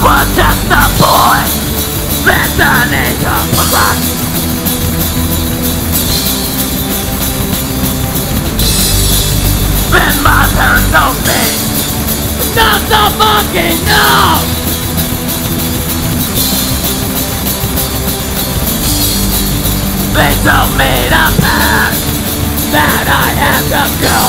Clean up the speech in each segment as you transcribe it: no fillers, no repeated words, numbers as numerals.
was just a boy listening to the crack. When my parents told me not to fucking know, they told me the path that I had to go.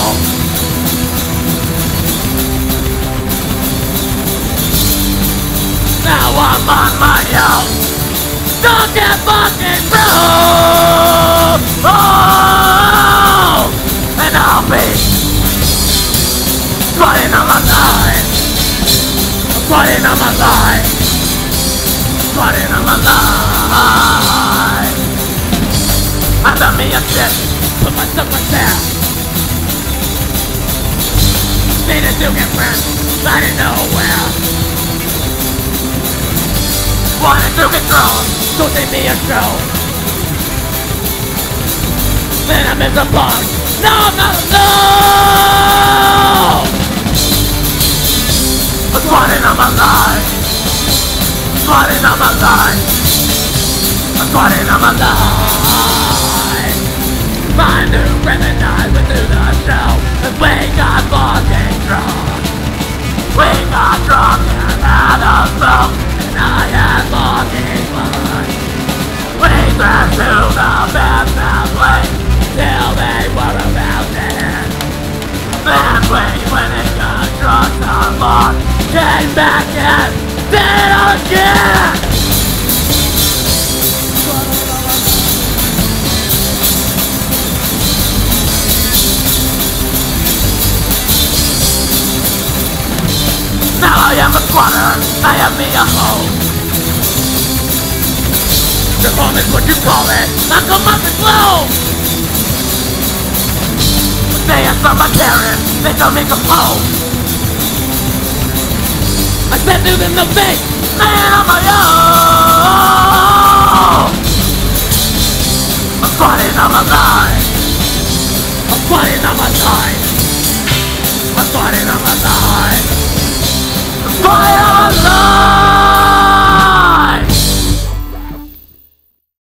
Now I'm on my own. Don't get fucking through. Oh, and I'll be squatting on my line. Squatting on my line. Squatting on my line. I found me a shit, put myself right there. Needed to get friends, I didn't know where. Wanted to control, so they me a show. Then I missed a bug. No, I'm not alone. I'm squatting on my line. Squatting on my line. I'm squatting on my line. My new friend and I went through the show, and we got fucking drunk. We got drunk and had a smoke, and I had fucking fun. We crashed to the Batman place till they were about dead. Then we went and got drunk some more, came back and did it again. Now I am a squatter, I am me a hoe. The home is what you call it, I come up and slow. They ask for my parents, they don't make a home. I said to them the face, man on my own. I'm squatting on my line. I'm squatting on my line. I'm squatting on my line.